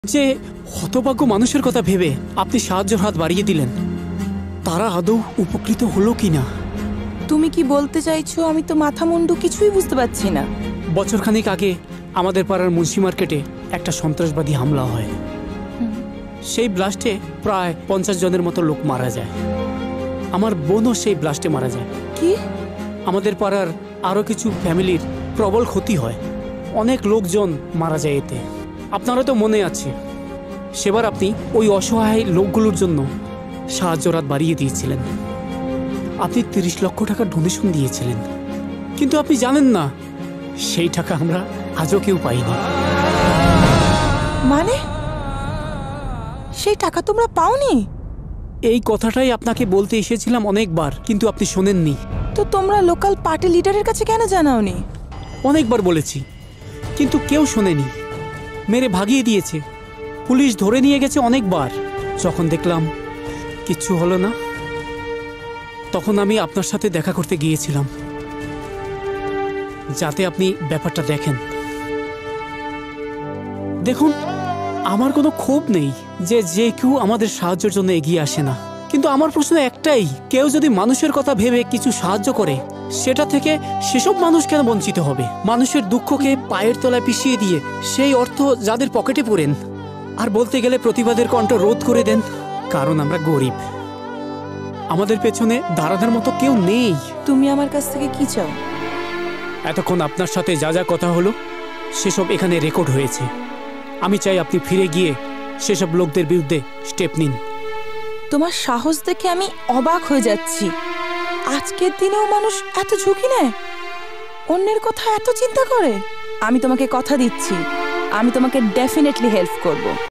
যে হতভাগ্য মানুষের কথা ভেবে আপনি সাহায্যের হাত বাড়িয়ে দিলেন, তারা আদৌ উপকৃত হলো কিনা? তুমি কি বলতে চাইছো? আমি তো মাথা মুন্ডু কিছুই বুঝতে পারছি না। বছরখানেক আগে আমাদের পাড়ার মুন্সি মার্কেটে একটা সন্ত্রাসবাদী হামলা হয়। সেই ব্লাস্টে প্রায় 50 জনের মতো লোক মারা যায়। আমার বোনও সেই ব্লাস্টে মারা যায়। কি? আমাদের পাড়ার আরো কিছু ফ্যামিলির প্রবল ক্ষতি হয়, অনেক লোকজন মারা যায় এতে। আপনারও তো মনে আছে, সেবার আপনি ওই অসহায় লোকগুলোর জন্য সাহায্যের হাত বাড়িয়ে দিয়েছিলেন। আপনি 30 লক্ষ টাকা ডোনেশন দিয়েছিলেন, কিন্তু আপনি জানেন না সেই টাকা আমরা আজও কেউ পাইনি। মানে সেই টাকা তোমরা পাওনি? এই কথাটাই আপনাকে বলতে এসেছিলাম অনেকবার, কিন্তু আপনি শোনেননি। তো তোমরা লোকাল পার্টি লিডারের কাছে কেন জানাওনি? অনেকবার বলেছি, কিন্তু কেউ শোনেনি, মেরে ভাগিয়ে দিয়েছে। পুলিশ ধরে নিয়ে গেছে অনেকবার। যখন দেখলাম কিচ্ছু হলো না, তখন আমি আপনার সাথে দেখা করতে গিয়েছিলাম, যাতে আপনি ব্যাপারটা দেখেন। দেখুন, আমার কোনো ক্ষোভ নেই যে কেউ আমাদের সাহায্যের জন্য এগিয়ে আসে না, কিন্তু আমার প্রশ্ন একটাই, কেউ যদি মানুষের কথা ভেবে কিছু সাহায্য করে, সেটা থেকে সেসব মানুষ কেন বঞ্চিত হবে? মানুষের দুঃখকে পায়ের তলায় পিষিয়ে দিয়ে সেই অর্থ যাদের পকেটে পুরেন, আর বলতে গেলে প্রতিবাদের কণ্ঠ রোধ করে দেন। কারণ আমরা গরিব, আমাদের পেছনে দাঁড়ানোর মতো কেউ নেই। তুমি আমার কাছ থেকে কি চাও? এতক্ষণ আপনার সাথে যা যা কথা হলো সেসব এখানে রেকর্ড হয়েছে। আমি চাই আপনি ফিরে গিয়ে সেসব লোকদের বিরুদ্ধে স্টেপ নিন। তোমার সাহস দেখে আমি অবাক হয়ে যাচ্ছি। আজকের দিনেও মানুষ এত ঝুঁকি নেয়, অন্যের কথা এত চিন্তা করে। আমি তোমাকে কথা দিচ্ছি, আমি তোমাকে ডেফিনেটলি হেল্প করব।